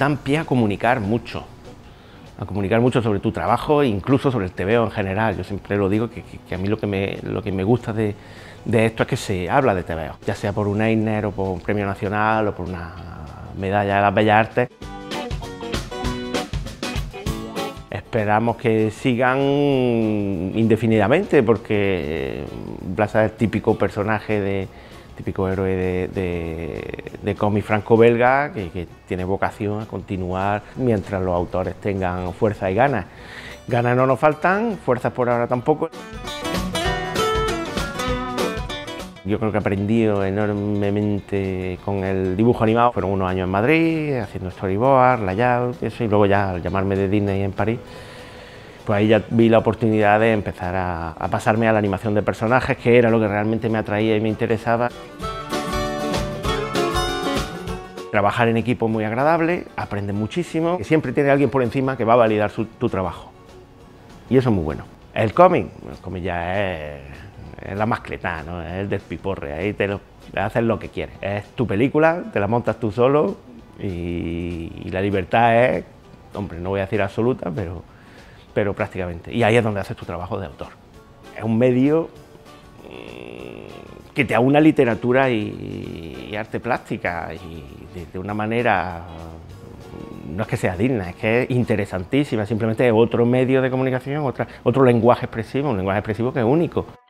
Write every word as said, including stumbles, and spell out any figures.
dan pie a comunicar mucho, a comunicar mucho sobre tu trabajo e incluso sobre el tebeo en general. Yo siempre lo digo que, que, que a mí lo que me, lo que me gusta de, de esto es que se habla de tebeo, ya sea por un Eisner o por un premio nacional o por una medalla de las Bellas Artes. Esperamos que sigan indefinidamente porque Blasa es el típico personaje, de, típico héroe de, de, de cómic franco-belga que, que tiene vocación a continuar mientras los autores tengan fuerza y ganas. Ganas no nos faltan, fuerzas por ahora tampoco. Yo creo que he aprendido enormemente con el dibujo animado. Fueron unos años en Madrid, haciendo storyboard, layout, eso, y luego ya al llamarme de Disney en París, pues ahí ya vi la oportunidad de empezar a, a pasarme a la animación de personajes, que era lo que realmente me atraía y me interesaba. Trabajar en equipo es muy agradable, aprendes muchísimo, que siempre tiene alguien por encima que va a validar su, tu trabajo. Y eso es muy bueno. El cómic, el cómic ya es... es la mascletá, ¿no? Es el despiporre, ahí te lo haces lo que quieres. Es tu película, te la montas tú solo y, y la libertad es, hombre, no voy a decir absoluta, pero, pero prácticamente. Y ahí es donde haces tu trabajo de autor. Es un medio que te aúna literatura y, y arte plástica y de, de una manera, no es que sea digna, es que es interesantísima, simplemente es otro medio de comunicación, otra, otro lenguaje expresivo, un lenguaje expresivo que es único.